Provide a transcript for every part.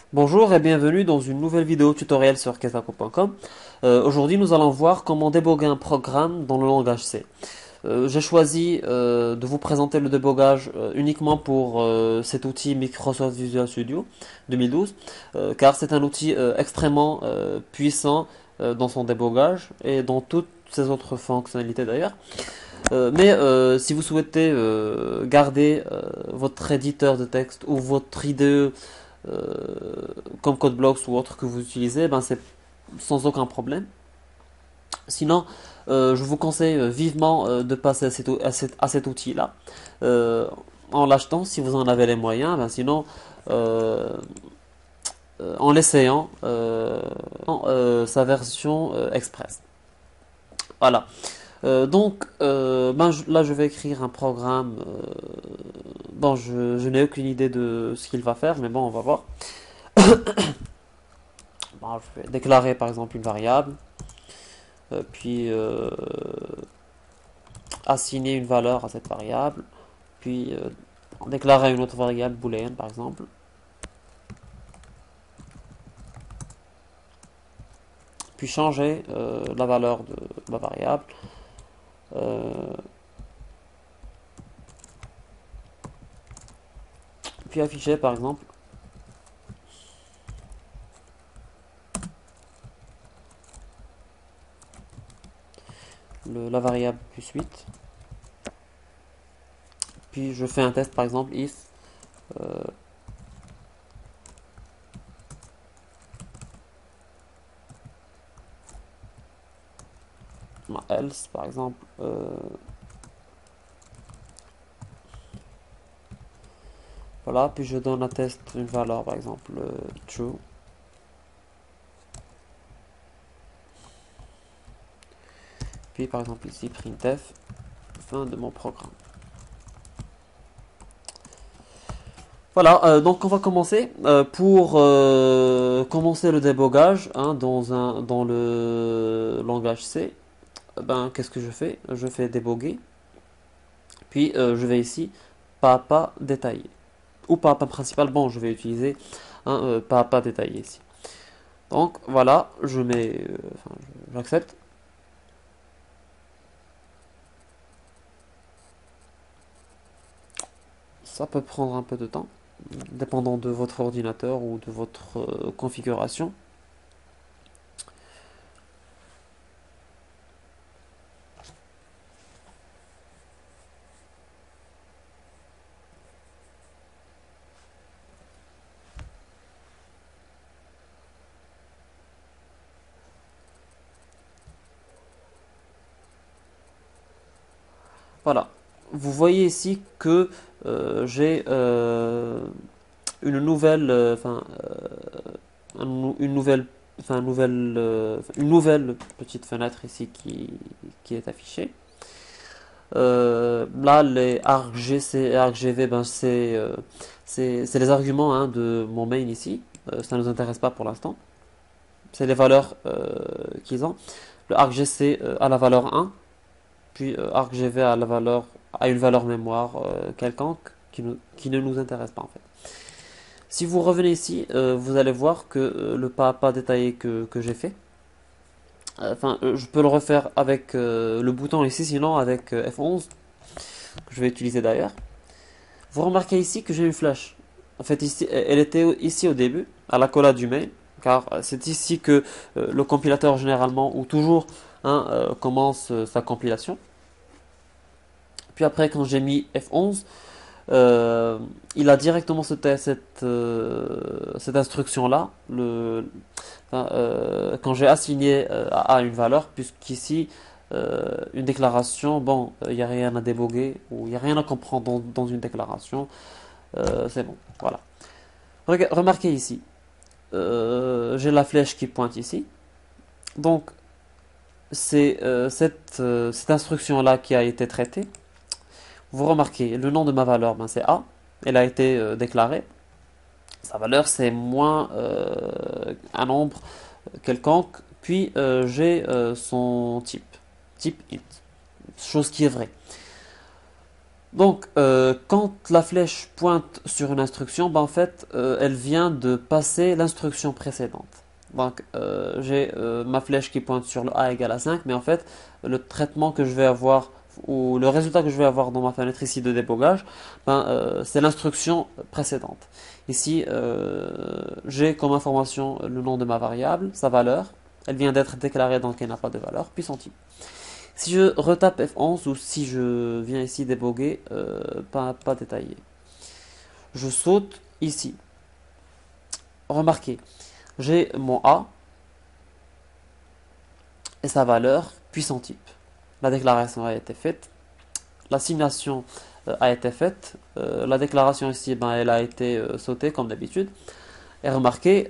Bonjour et bienvenue dans une nouvelle vidéo tutoriel sur Ketaco.com. Aujourd'hui, nous allons voir comment déboguer un programme dans le langage C. J'ai choisi de vous présenter le débogage uniquement pour cet outil Microsoft Visual Studio 2012, car c'est un outil extrêmement puissant dans son débogage et dans toutes ses autres fonctionnalités d'ailleurs. Mais si vous souhaitez garder votre éditeur de texte ou votre IDE comme CodeBlocks ou autre que vous utilisez, ben c'est sans aucun problème. Sinon, je vous conseille vivement de passer à cet outil-là euh, en l'achetant si vous en avez les moyens. Ben sinon, euh, en l'essayant sa version express. Voilà. Là, je vais écrire un programme. Bon, je n'ai aucune idée de ce qu'il va faire, mais bon, on va voir. Bon, je vais déclarer par exemple une variable, puis assigner une valeur à cette variable, puis déclarer une autre variable booléenne par exemple, puis changer la valeur de ma variable, euh, puis afficher par exemple la variable plus 8. Puis je fais un test par exemple if euh, else par exemple. Voilà, puis je donne un test une valeur par exemple true. Puis par exemple ici printf fin de mon programme. Voilà, donc on va commencer. Pour commencer le débogage dans le langage C, ben qu'est-ce que je fais? Je fais déboguer, puis je vais ici pas à pas détaillé ou pas à pas principal. Bon, je vais utiliser un pas à pas détaillé ici. Donc voilà, j'accepte. Ça peut prendre un peu de temps, dépendant de votre ordinateur ou de votre configuration. Voilà. Vous voyez ici que j'ai une nouvelle, une nouvelle petite fenêtre ici qui est affichée. Là, les argc et argv, ben c'est les arguments de mon main ici. Ça ne nous intéresse pas pour l'instant. C'est les valeurs qu'ils ont. Le argc a la valeur 1, puis argv a une valeur mémoire quelconque qui ne nous intéresse pas en fait. Si vous revenez ici, vous allez voir que le pas à pas détaillé que j'ai fait, je peux le refaire avec le bouton ici, sinon avec F11, que je vais utiliser d'ailleurs. Vous remarquez ici que j'ai une flèche. En fait, ici, elle était ici au début, à l'accolade du mail, car c'est ici que le compilateur généralement, ou toujours, commence sa compilation. Puis après, quand j'ai mis F11, il a directement cette instruction-là, quand j'ai assigné à une valeur, puisqu'ici, une déclaration, bon, il n'y a rien à déboguer, ou il n'y a rien à comprendre dans une déclaration, c'est bon, voilà. Remarquez ici, j'ai la flèche qui pointe ici, donc c'est cette instruction-là qui a été traitée. Vous remarquez, le nom de ma valeur, ben, c'est A, elle a été déclarée. Sa valeur, c'est moins un nombre quelconque. Puis j'ai son type int, chose qui est vraie. Donc, quand la flèche pointe sur une instruction, ben, en fait, elle vient de passer l'instruction précédente. Donc, j'ai ma flèche qui pointe sur le A égale à 5, mais en fait, le traitement que je vais avoir, ou le résultat que je vais avoir dans ma fenêtre ici de débogage, ben, c'est l'instruction précédente. Ici, j'ai comme information le nom de ma variable, sa valeur. Elle vient d'être déclarée, donc elle n'a pas de valeur, puis son type. Si je retape F11 ou si je viens ici déboguer, pas détaillé. Je saute ici. Remarquez, j'ai mon A et sa valeur, puis son type. La déclaration a été faite. L'assignation a été faite. La déclaration ici, ben, elle a été sautée comme d'habitude. Et remarquez,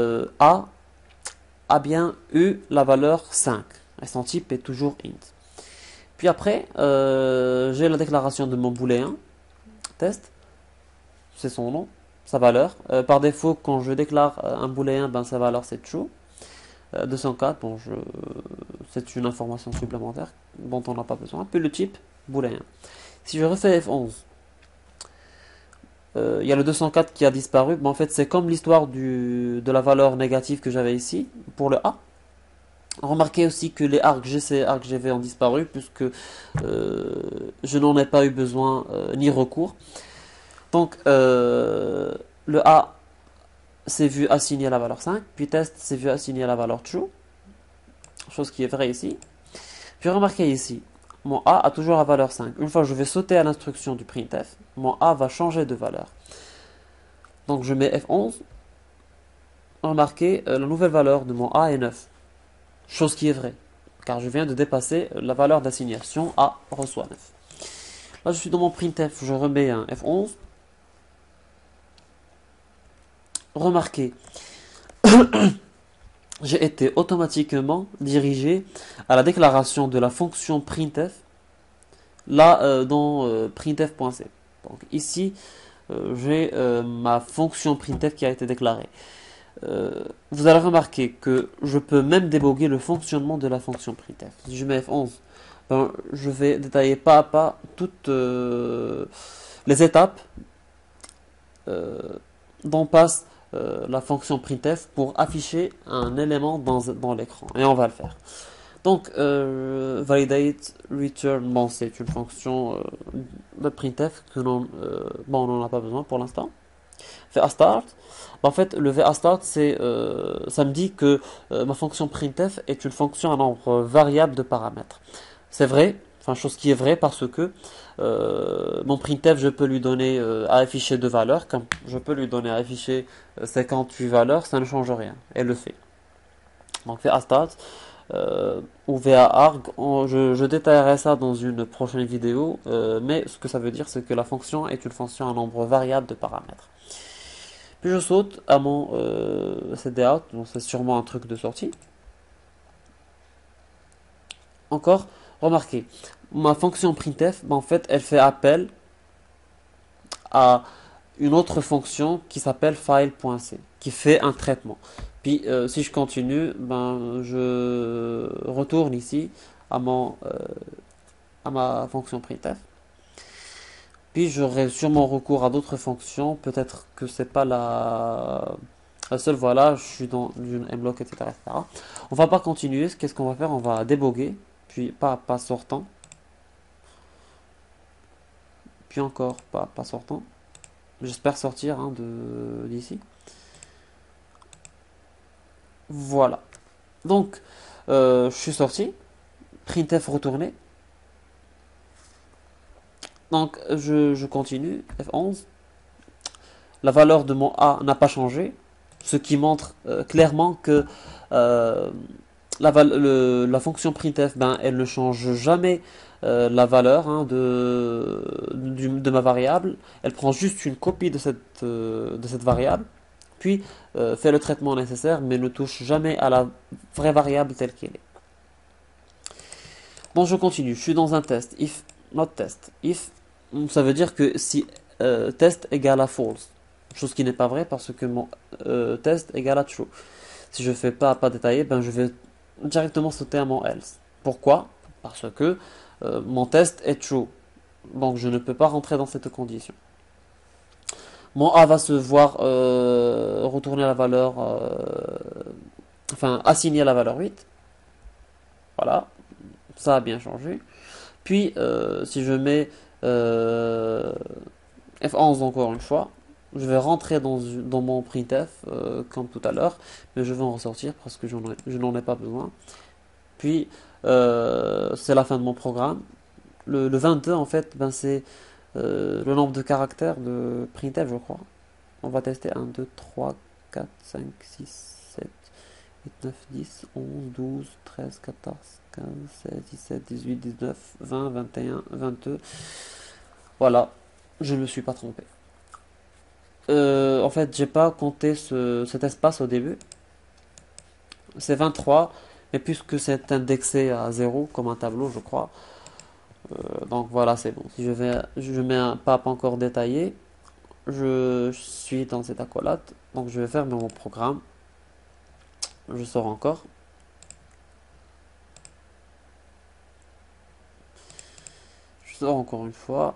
a bien eu la valeur 5. Et son type est toujours int. Puis après, j'ai la déclaration de mon booléen, test, c'est son nom, sa valeur. Par défaut, quand je déclare un booléen, ben, sa valeur c'est true. 204, bon, c'est une information supplémentaire dont on n'a pas besoin. Puis le type, booléen. Si je refais F11, il y a le 204 qui a disparu. Mais en fait, c'est comme l'histoire de la valeur négative que j'avais ici pour le A. Remarquez aussi que les arcs GC et arcs GV ont disparu puisque je n'en ai pas eu besoin ni recours. Donc, le A s'est vu assigné à la valeur 5, puis test s'est vu assigné à la valeur true, chose qui est vraie ici. Puis remarquez ici, mon A a toujours la valeur 5. Une fois que je vais sauter à l'instruction du printf, mon A va changer de valeur. Donc je mets F11. Remarquez, la nouvelle valeur de mon A est 9. Chose qui est vraie, car je viens de dépasser la valeur d'assignation A reçoit 9. Là je suis dans mon printf, je remets un F11. Remarquez, j'ai été automatiquement dirigé à la déclaration de la fonction printf, là dans printf.c. Donc ici, j'ai ma fonction printf qui a été déclarée. Vous allez remarquer que je peux même déboguer le fonctionnement de la fonction printf. Si je mets F11, ben, je vais détailler pas à pas toutes les étapes dont passe la fonction printf pour afficher un élément dans l'écran. Et on va le faire. Donc, validate return, bon, c'est une fonction de printf que bon, on n'en a pas besoin pour l'instant. VA start, en fait, le VA start, ça me dit que ma fonction printf est une fonction à nombre variable de paramètres. C'est vrai, enfin, chose qui est vraie parce que mon printf, je peux lui donner à afficher 2 valeurs, comme je peux lui donner à afficher 58 valeurs, ça ne change rien, elle le fait. Donc VA start ou VA arg, je détaillerai ça dans une prochaine vidéo, mais ce que ça veut dire, c'est que la fonction est une fonction à nombre variable de paramètres. Puis je saute à mon cdout, donc c'est sûrement un truc de sortie. Encore, remarquez, ma fonction printf, ben, en fait, elle fait appel à une autre fonction qui s'appelle file.c, qui fait un traitement. Puis si je continue, ben, je retourne ici à ma fonction printf. Puis j'aurai sûrement recours à d'autres fonctions. Peut-être que c'est pas la seule. Voilà, je suis dans une mblock, etc., etc. On va pas continuer. Qu'est-ce qu'on va faire? On va déboguer, puis pas sortant, puis encore pas sortant. J'espère sortir hein, d'ici. Voilà. Donc, je suis sorti. Printf retourné. Donc, je continue. F11. La valeur de mon A n'a pas changé. Ce qui montre clairement que la fonction printf, ben, elle ne change jamais la valeur hein, de ma variable. Elle prend juste une copie de cette variable, puis fait le traitement nécessaire, mais ne touche jamais à la vraie variable telle qu'elle est. Bon, je continue. Je suis dans un test. If not test. If, ça veut dire que si test égale à false. Chose qui n'est pas vraie parce que mon test égale à true. Si je fais pas détaillé, ben je vais directement sauter à mon else. Pourquoi? Parce que mon test est true. Donc je ne peux pas rentrer dans cette condition. Mon A va se voir retourner la valeur, enfin assigner la valeur 8. Voilà, ça a bien changé. Puis si je mets euh, F11 encore une fois, je vais rentrer dans mon printf comme tout à l'heure, mais je vais en ressortir parce que je n'en ai pas besoin. Puis c'est la fin de mon programme. Le 22 en fait, ben, c'est le nombre de caractères de printf, je crois. On va tester 1, 2, 3, 4, 5, 6, 7, 8, 9, 10, 11, 12, 13, 14, 15, 16, 17, 18, 19, 20, 21, 22. Voilà, je ne me suis pas trompé. En fait, j'ai pas compté cet espace au début. C'est 23, mais puisque c'est indexé à 0 comme un tableau, je crois. Donc voilà, c'est bon. Si je mets un pape encore détaillé, je suis dans cette accolade. Donc je vais fermer mon programme. Je sors encore. Je sors encore une fois.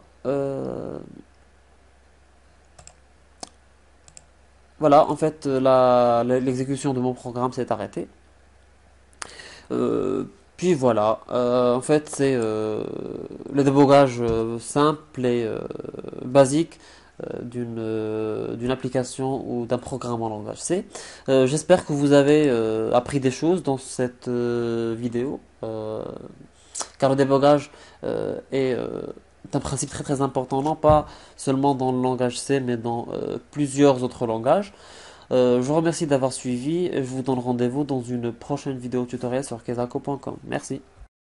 Voilà, en fait, l'exécution de mon programme s'est arrêtée. Euh, Puis voilà, en fait, c'est le débogage simple et basique d'une application ou d'un programme en langage C. J'espère que vous avez appris des choses dans cette vidéo, car le débogage est un principe très très important, non pas seulement dans le langage C, mais dans plusieurs autres langages. Je vous remercie d'avoir suivi et je vous donne rendez-vous dans une prochaine vidéo tutoriel sur kezako.com. Merci.